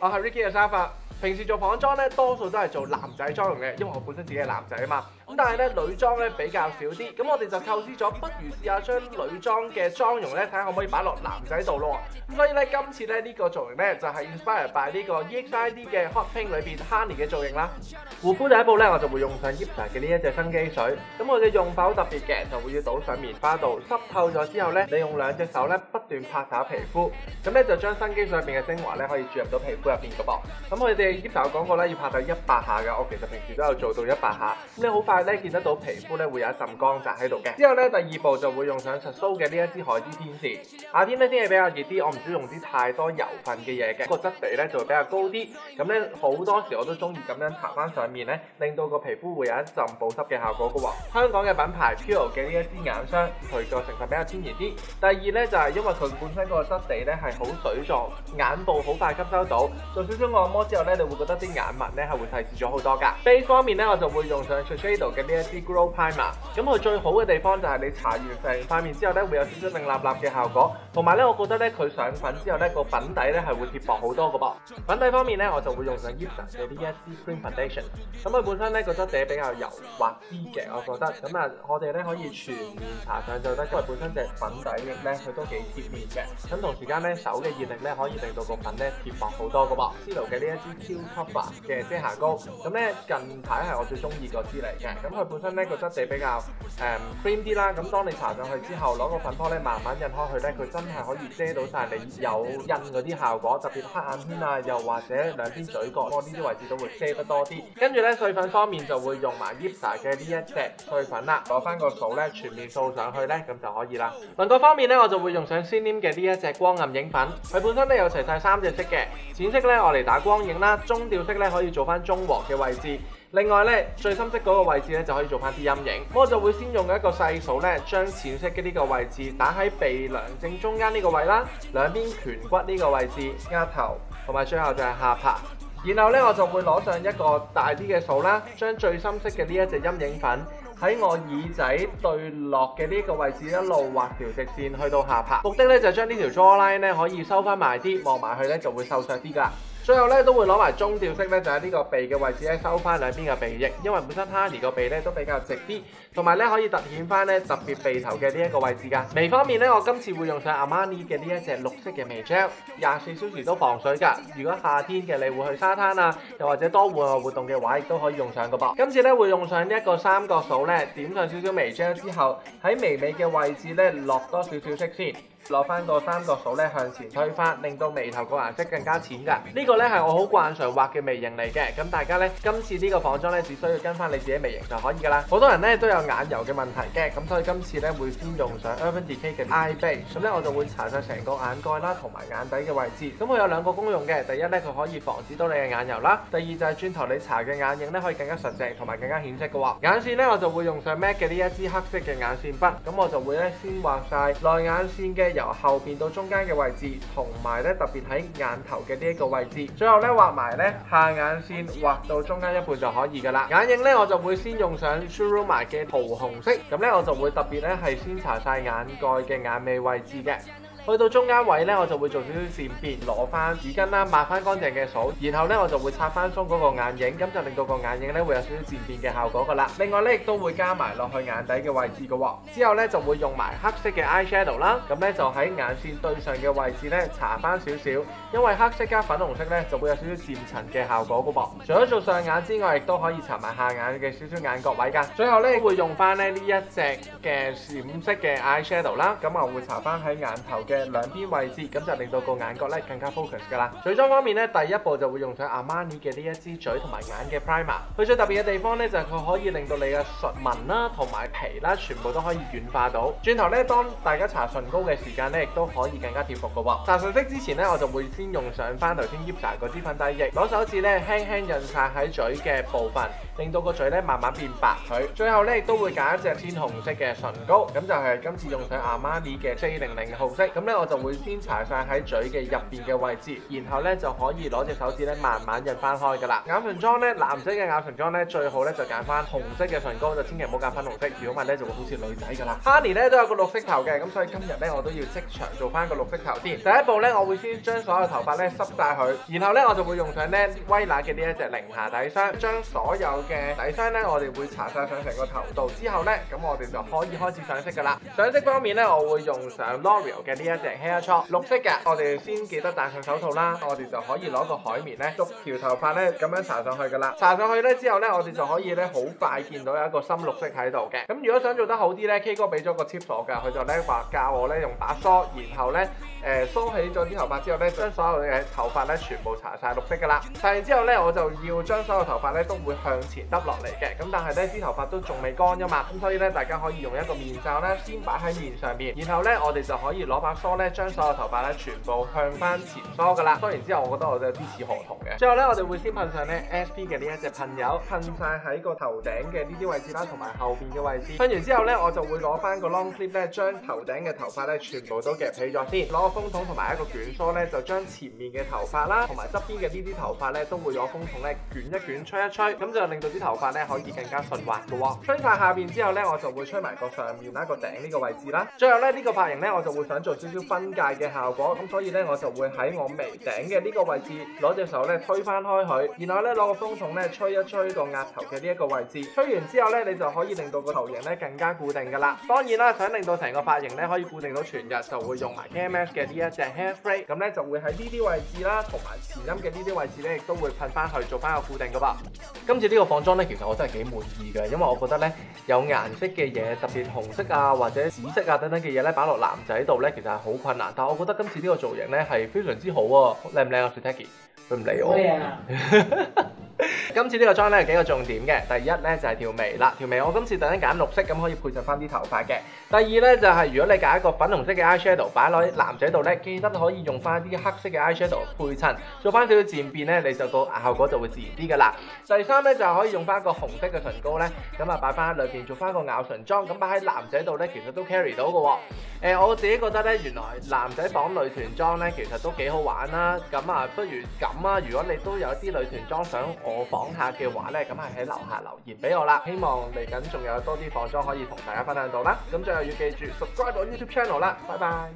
我係 Ricky 嘅沙發。平時做房裝咧，多數都係做男仔妝容嘅，因為我本身自己係男仔啊嘛。咁但係咧女裝咧比較少啲，咁我哋就構思咗，不如試下將女裝嘅妝容咧，睇下可唔可以擺落男仔度咯。咁所以咧今次咧呢個造型咧就係 inspire by 呢個 EXID 嘅 Hot Pink 裏邊 Honey 嘅造型啦。護膚第一步咧，我就會用上 YIPSA 嘅呢一隻生機水。咁我嘅用法好特別嘅，就會要倒上棉花度，濕透咗之後咧，你用兩隻手咧不斷拍打皮膚，咁咧就將生機水入邊嘅精華咧可以注入到皮膚入邊嘅噃。咁佢哋 YIPSA 講過咧要拍到100下嘅，我其實平時都有做到100下。咁你好快咧見得到皮膚咧會有一陣光澤喺度嘅。之後咧第二步就會用上 SHISHO 嘅呢一支海之天使。夏天咧天氣比較熱啲，我唔中意用啲太多油份嘅嘢嘅，個質地咧就會比較高啲。咁咧好多時我都中意咁樣搽翻上面咧，令到個皮膚會有一陣保濕嘅效果嘅喎。香港嘅品牌 Pure 嘅呢一支眼霜，佢個成分比較天然啲。第二咧就係因為佢本身個質地咧係好水狀，眼部好快吸收到，做少少按摩之後咧，你會覺得啲眼紋咧係會細緻咗好多㗎。Base 方面咧，我就會用上 Shiseido 嘅呢一支 Glow Primer。咁佢最好嘅地方就係你搽完成塊面之後咧，會有少少令立立嘅效果，同埋咧我覺得咧佢上粉之後咧個粉底咧係會貼薄好多嘅噃。粉底方面咧，我就會用上 YIPSA 嘅呢一支 Cream Foundation。咁佢本身咧個質地比較柔滑啲嘅，我覺得。咁啊，我哋咧可以全面搽上就得，因為本身隻粉底液咧佢都幾貼面嘅。咁同時間咧手嘅熱力咧可以令到個粉咧貼薄好多嘅噃。CILO 嘅呢一支 Cover 嘅遮瑕膏，咁咧近排係我最中意個支嚟嘅。咁佢本身咧個質地比較cream 啲啦。咁當你搽上去之後，攞個粉撲咧慢慢印開去咧，佢真係可以遮到晒你有印嗰啲效果，特別黑眼圈啊，又或者兩邊嘴角呢啲位置都會遮得多啲。跟住咧碎粉方面就會用埋 YIPSA 嘅呢一隻碎粉啦，攞翻個掃咧全面掃上去咧，咁就可以啦。輪廓方面咧，我就會用上 Celine 嘅呢一隻光暗影粉，佢本身咧有齊晒3隻色嘅，淺色咧我嚟打光影啦，中調色咧可以做翻中和嘅位置。另外咧，最深色嗰個位置咧就可以做翻啲陰影。我就會先用一個細掃咧，將淺色嘅呢個位置打喺鼻梁正中間呢個位啦，兩邊顴骨呢個位置、額頭，同埋最後就係下巴。然後咧，我就會攞上一個大啲嘅掃啦，將最深色嘅呢一隻陰影粉喺我耳仔對落嘅呢個位置一路畫條直線去到下巴。目的咧就將呢條 jawline 咧可以收翻埋啲，望埋去咧就會瘦削啲㗎。最後咧都會攞埋中調色咧，就喺呢個鼻嘅位置咧收翻兩邊嘅鼻翼，因為本身 Honey 個鼻咧都比較直啲，同埋咧可以突顯翻咧特別鼻頭嘅呢一個位置㗎。眉方面咧，我今次會用上 Armani 嘅呢一隻綠色嘅眉 gel， 24小時都防水㗎。如果夏天嘅你會去沙灘啊，又或者多戶外活動嘅話，亦都可以用上㗎噃。今次咧會用上一個三角掃咧，點上少少眉 gel之後，喺眉尾嘅位置咧落多少少色先。攞翻個三角掃咧向前推翻，令到眉頭個顏色更加淺㗎。呢個咧係我好慣常畫嘅眉形嚟嘅。咁大家咧今次呢個仿妝咧只需要跟翻你自己眉形就可以㗎啦。好多人咧都有眼油嘅問題嘅，咁所以今次咧會先用上 Urban Decay 嘅 Eye Base。咁咧我就會搽上成個眼蓋啦，同埋眼底嘅位置。咁佢有兩個功用嘅，第一咧佢可以防止到你嘅眼油啦，第二就係轉頭你搽嘅眼影咧可以更加實淨同埋更加顯色嘅喎。眼線咧我就會用上 MAC 嘅呢一支黑色嘅眼線筆。咁我就會咧先畫晒內眼線嘅由後邊到中間嘅位置，同埋咧特別喺眼頭嘅呢一個位置，最後咧畫埋咧下眼線，畫到中間一半就可以噶啦。眼影咧我就會先用上 Suruma 嘅桃紅色，咁咧我就會特別咧係先搽晒眼蓋嘅眼尾位置嘅。去到中間位咧，我就會做少少漸變，攞翻紙巾啦，抹翻乾淨嘅掃，然後咧我就會擦翻鬆嗰個眼影，咁就令到個眼影咧會有少少漸變嘅效果噶啦。另外咧亦都會加埋落去眼底嘅位置嘅喎。之後咧就會用埋黑色嘅 eyeshadow 啦，咁咧就喺眼線對上嘅位置咧搽翻少少，因為黑色加粉紅色咧就會有少少漸層嘅效果嘅噃。除咗做上眼之外，亦都可以搽埋下眼嘅少少眼角位㗎。最後咧會用翻咧呢一隻嘅閃色嘅 eyeshadow 啦，咁我會搽翻喺眼頭嘅兩邊位置，咁就令到個眼角咧更加 focus 噶啦。嘴妝方面咧，第一步就會用上 Armani 嘅呢一支嘴同埋眼嘅 primer。佢最特別嘅地方咧就係佢可以令到你嘅唇紋啦同埋皮啦全部都可以軟化到。轉頭咧，當大家搽唇膏嘅時間咧，亦都可以更加貼服噶喎。搽唇色之前咧，我就會先用上翻頭先 YIPSA 嗰支粉底液，攞手指咧輕輕印晒喺嘴嘅部分，令到個嘴咧慢慢變白佢。最後咧亦都會揀一隻鮮紅色嘅唇膏，咁就係今次用上 Armani 嘅400號色。咁咧我就會先搽晒喺嘴嘅入邊嘅位置，然後咧就可以攞隻手指咧慢慢印翻開㗎啦。眼唇妝咧，男仔嘅眼唇妝咧最好咧就揀翻紅色嘅唇膏，就千祈唔好揀粉紅色，如果唔係咧就會好似女仔㗎啦。Honey 咧都有個綠色頭嘅，咁所以今日咧我都要即場做翻個綠色頭先。第一步咧，我會先將所有頭髮咧濕晒佢，然後咧我就會用上咧威娜嘅呢一隻零瑕底霜，將所有嘅底霜咧我哋會搽晒上成個頭度之後咧，咁我哋就可以開始上色㗎啦。上色方面咧，我會用上 L'Oreal 嘅呢一隻 Hair Choc 綠色嘅，我哋先記得戴上手套啦，我哋就可以攞個海綿咧，逐條頭髮咧咁樣搽上去㗎啦。搽上去咧之後咧，我哋就可以咧好快見到有一個深綠色喺度嘅。咁如果想做得好啲咧 ，K 哥俾咗個 tips 我㗎，佢就咧話教我咧用把梳，然後咧梳起咗啲頭髮之後咧，將所有嘅頭髮咧全部搽晒綠色㗎啦。搽完之後咧，我就要將所有頭髮咧都會向前耷落嚟嘅。咁但係咧啲頭髮都仲未乾㗎嘛，咁所以咧大家可以用一個面罩咧先擺喺面上邊，然後咧我哋就可以攞把梳咧將所有頭髮咧全部向翻前梳㗎啦。梳完之後，我覺得我有啲似河童嘅。最後咧，我哋會先噴上咧 SP 嘅呢一隻噴油，噴晒喺個頭頂嘅呢啲位置啦，同埋後邊嘅位置。噴完之後咧，我就會攞翻個 long clip 咧，將頭頂嘅頭髮咧全部都夾起咗先。攞個風筒同埋一個捲梳咧，就將前面嘅頭髮啦，同埋側邊嘅呢啲頭髮咧，都會攞風筒咧捲一捲、吹一吹，咁就令到啲頭髮咧可以更加順滑嘅喎。吹晒下邊之後咧，我就會吹埋個上面啦、個頂呢個位置啦。最後咧呢個髮型咧，我就會想做少少分界嘅效果，咁所以咧我就會喺我眉頂嘅呢個位置攞隻手咧推翻開佢，然後咧攞個風筒咧吹一吹個額頭嘅呢一個位置。吹完之後咧，你就可以令到個頭型咧更加固定㗎啦。當然啦，想令到成個髮型咧可以固定到全日，就會用埋 KMS 嘅呢一隻 Hairspray， 咁咧就會喺呢啲位置啦，同埋前音嘅呢啲位置咧，亦都會噴翻去做翻個固定㗎噃。今次呢個放妝咧，其實我真係幾滿意嘅，因為我覺得咧有顏色嘅嘢，特別紅色啊或者紫色啊等等嘅嘢咧擺落男仔度咧，其實係好困難。但係我覺得今次呢個造型咧係非常之好喎，靚唔靚啊 Sutaki？ 佢唔理我。今次呢個妝咧有幾個重點嘅，第一咧就係條眉啦，條眉我今次特登揀綠色，咁可以配襯翻啲頭髮嘅。第二咧就係如果你揀一個粉紅色嘅 eyeshadow 擺落男仔度咧，記得可以用翻啲黑色嘅 eyeshadow 配襯，做翻少少漸變咧，你就個效果就會自然啲㗎啦。第三咧就係可以用翻個紅色嘅唇膏咧，咁啊擺翻喺裏邊做翻個咬唇妝，咁擺喺男仔度咧其實都 carry 到嘅喎。我自己覺得咧，原來男仔綁女團裝咧其實都幾好玩啦。咁啊，不如咁啊，如果你都有啲女團裝想我綁下嘅話咧，咁係喺樓下留言俾我啦。希望嚟緊仲有多啲放妝可以同大家分享到啦。咁最後要記住 subscribe 我 YouTube channel 啦，拜拜。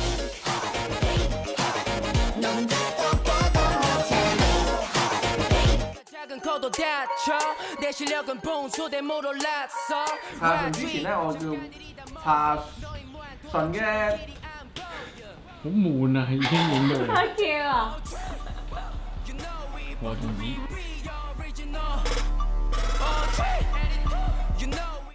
搽唇之前咧，我要搽唇嘅。 好悶啊，已經悶到。 太 Q 啊！ 我同意。